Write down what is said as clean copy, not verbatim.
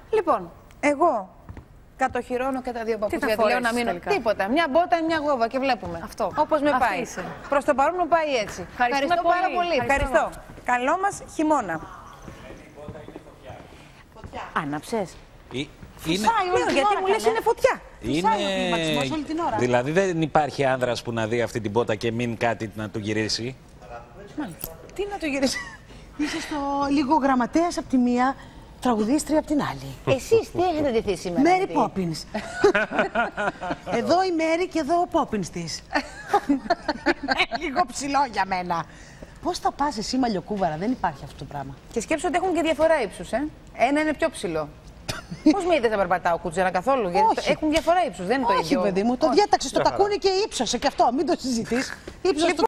Λοιπόν, εγώ κατοχυρώνω και τα δύο παπούτσια. Γιατί λέω να μείνω. Τελικά. Τίποτα. Μια μπότα, μια γόβα και βλέπουμε. Αυτό. Όπως με Αυτή πάει. είσαι. Προς το παρόν μου πάει έτσι. Ευχαριστώ πάρα πολύ. Ευχαριστώ. Καλό μας χειμώνα. Άναψες. Είναι... Γιατί μου λες είναι φωτιά. Είναι... Δηλαδή δεν υπάρχει άνδρας που να δει αυτή την πότα και μην κάτι να του γυρίσει. Μάλιστα. Τι να το γυρίσει. Είσαι στο λίγο γραμματέας από τη μία, τραγουδίστρια από την άλλη. Εσείς τι έχετε ντυθεί σήμερα? Μέρι Πόπινς. Εδώ η Μέρι και εδώ ο Πόπινς της. Λίγο ψηλό για μένα. Πώς θα πας εσύ μαλλιοκούβαρα, δεν υπάρχει αυτό το πράγμα. Και σκέψου ότι έχουν και διαφορά ύψους, Ένα είναι πιο ψηλό. Πώς με είδες να περπατάω κουτσέρα καθόλου? Γιατί έχουν διαφορά ύψους, δεν είναι το ίδιο. Όχι, παιδί μου, το διέταξες το τακούνι και ύψωσε και αυτό, μην το συζητείς. Ύψωσε το